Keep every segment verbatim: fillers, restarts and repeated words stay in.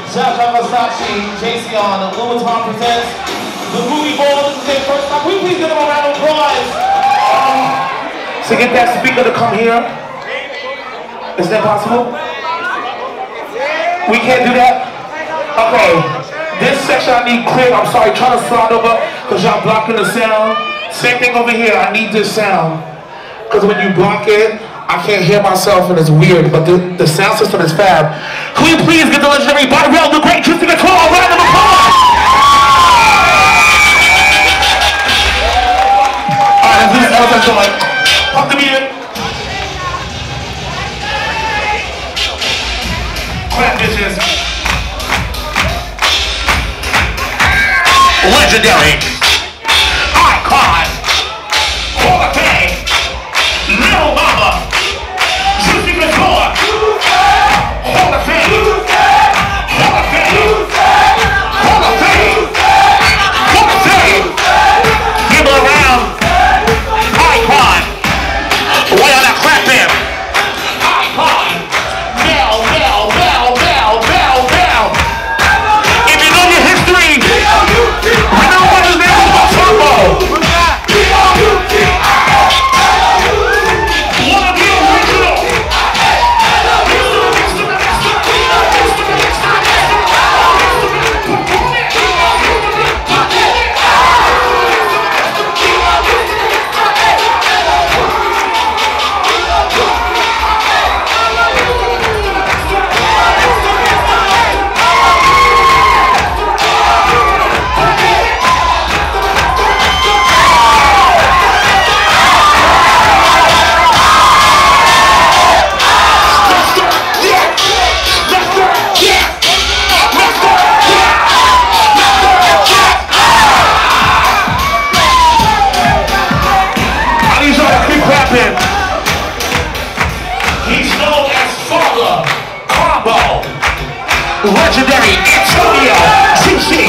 Josh Versace, J C on, the Louis Vuitton presents the Movie Ball. This is their first time. Can we please give them a round of applause? So get that speaker to come here. Is that possible? We can't do that? Okay. This section I need clear. I'm sorry, try to slide over because y'all blocking the sound. Same thing over here. I need this sound. Because when you block it, I can't hear myself and it's weird, but the, the sound system is fab. Can we please get the legendary Bobby Rell, the great Tristan Control, a round of applause? Alright, this is Elton John. Pump the music. Clap, bitches. Legendary. Icon. Hall of Fame. Little Mama. Juicy Couture. Hall of Fame. Hall of Fame. Hall of Fame. Hall of Fame. Give her a round. Icon. Way on that clap him. Icon. Bell, bell, bell, bell, bell, bell. If you know your history, I know what his name is about Turbo. Legendary Antonio Juicy.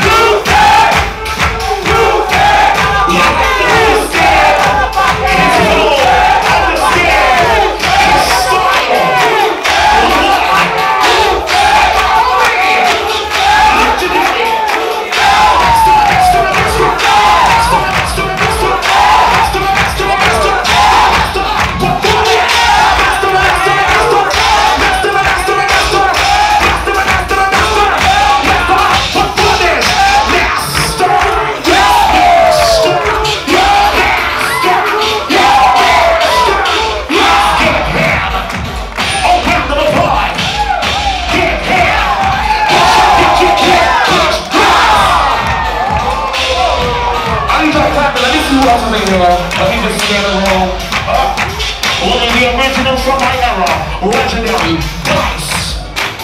Let me just scan the room. Uh, one of the originals from my era. Legendary Dice.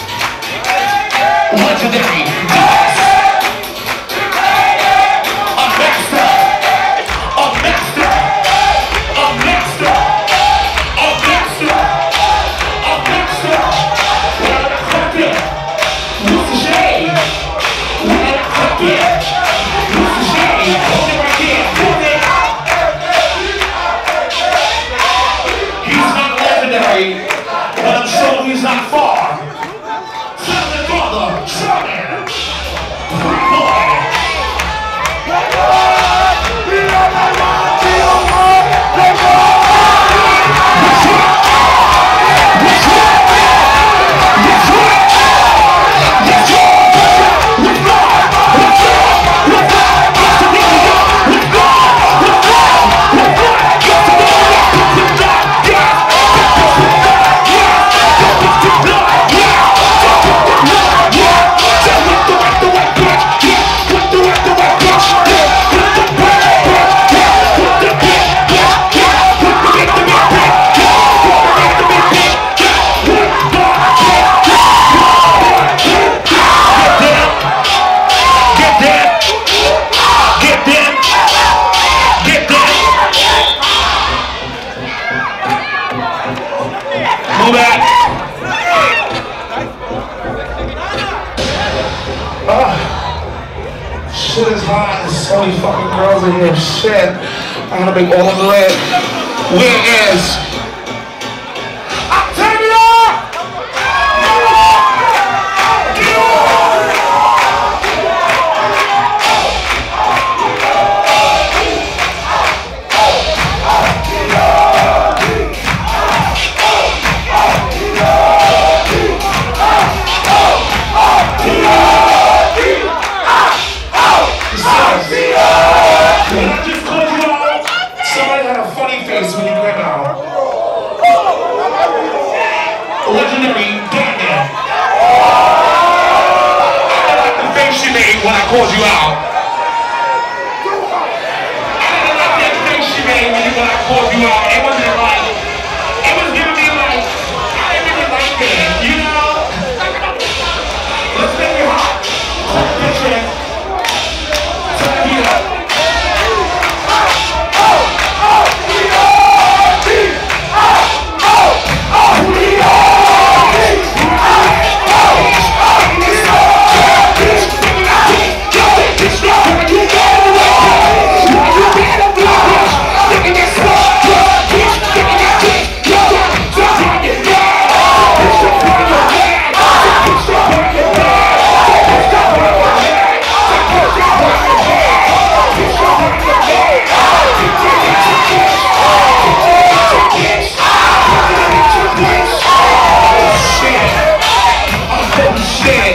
Legendary Dice. A master. A master. A master. A master. A master. Where the fuck is? What's the shade? Where the fuck is? What's the shade? Hold it right there. Hold it. But I'm sure he's not far. Silent Father, Charlie, Free Boy. Shit is hot. There's so many fucking girls in here. Shit. I'm gonna make all of them lit. Where is Octavia? when I called you out. I didn't like that face she made when you when I called you out. It wasn't like, it was giving me like, I didn't really like it, you know? Let's make it hot. Quick picture. Turn it up. Shit.